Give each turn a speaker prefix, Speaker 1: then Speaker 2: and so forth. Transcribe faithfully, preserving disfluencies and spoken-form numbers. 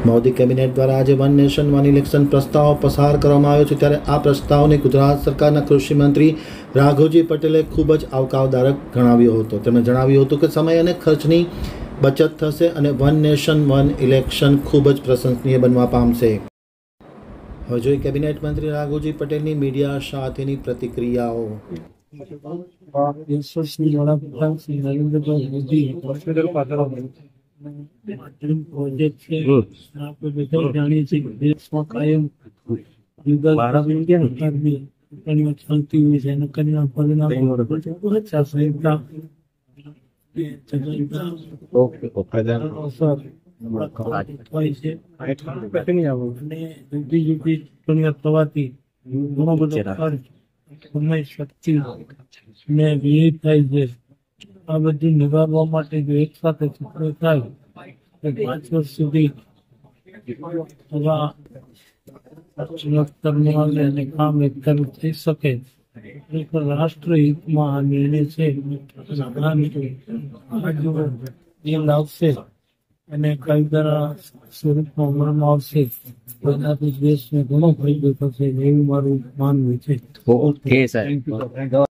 Speaker 1: Modi cabinet દ્વારા આજે one nation one election પ્રસ્તાવ પસાર કરવામાં આવ્યો છે, ત્યારે આ પ્રસ્તાવને ગુજરાત સરકારના કૃષિ મંત્રી રાઘવજી પટેલે ખૂબ જ આવકારદાયક ગણાવ્યો હતો। તેમણે જણાવ્યું હતું કે સમય અને ખર્ચની બચત થશે અને વન નેશન વન ઇલેક્શન ખૂબ જ પ્રશંસનીય બનવા પામશે। હવે જોઈએ કેબિનેટ મંત્રી રાઘવજી પટેલની મીડિયા સાથેની પ્રતિક્રિયાઓ।
Speaker 2: यशस्वी वडाप्रधान श्री नरेंद्रभाई मोदी प्रोजेक्ट છે આપણે બધા જાણીએ છીએ કે દેશમાં કાયમ યુગલ સરકારની ચૂંટણીઓ ચાલતી હોય છે અને તેના પરિણામ ઓછા સંહિતા અને જુદી જુદી ચૂંટણીઓ થવાથી ઘણો બધો ખર્ચ સમય શક્તિ ને વ્યય થાય છે। આ બધું નિવારવા માટે જો એક સાથે ચૂંટણી થાય તો પાંચ વર્ષ સુધી આવે અને કામ એકદમ થઈ શકે। રાષ્ટ્રહિતમાં આ નિર્ણય છે જે લાવશે અને કાયદાના સ્વરૂપમાં અમલમાં આવશે તેનાથી દેશને ઘણો ફાયદો થશે એવું મારું માનવું છે।
Speaker 3: ઓકે સાહેબ।